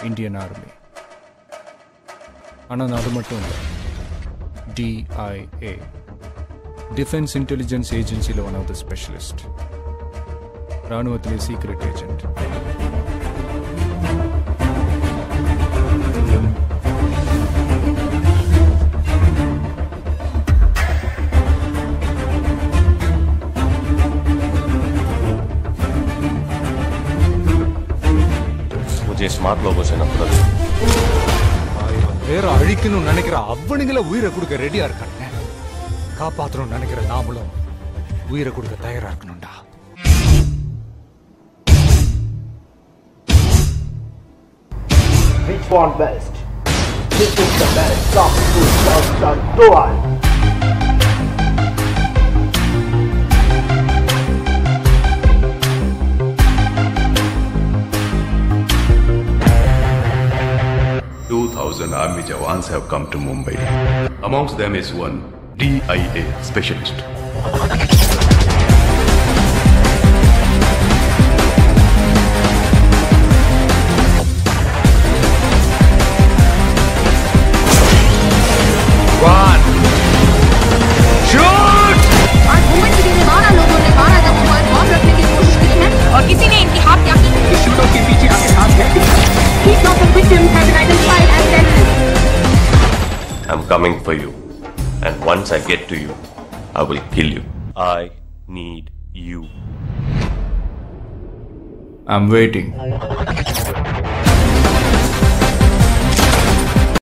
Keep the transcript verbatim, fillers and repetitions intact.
Indian army. ஆனால் நான் அது மட்டும் இல்லை, டிஐஏ டிஃபென்ஸ் இன்டெலிஜென்ஸ் ஏஜென்சியில் ஒன் ஆஃப் த ஸ்பெஷலிஸ்ட், இராணுவத்திலே சீக்ரெட் ஏஜென்ட். मुझे स्मार्ट लोगों से नफरत है. ஆயிரம் பேரை அழிக்கணும்னு நினைக்கிற அவனுங்கள உயிரை கொடுக்க ரெடியா இருக்காங்க. காப்பாற்றணும்னு நினைக்கிற நாமளும் உயிரை கொடுக்க தயாரா இருக்கணும்டா. Which one best? This is the best song to Johnston Dual. two thousand army jawans have come to Mumbai. Amongst them is one D I A specialist. Run! Shoot! आज मुंबई सिटी में बारह लोगों ने बारह जगहों पर बॉम्ब रखने की कोशिश की है और किसी ने इनकी हत्या की. शूटर के पीछे आपके हाथ है. Each of the victims has been identified as terrorists. I'm coming for you, and once I get to you, I will kill you. I need you. I'm waiting.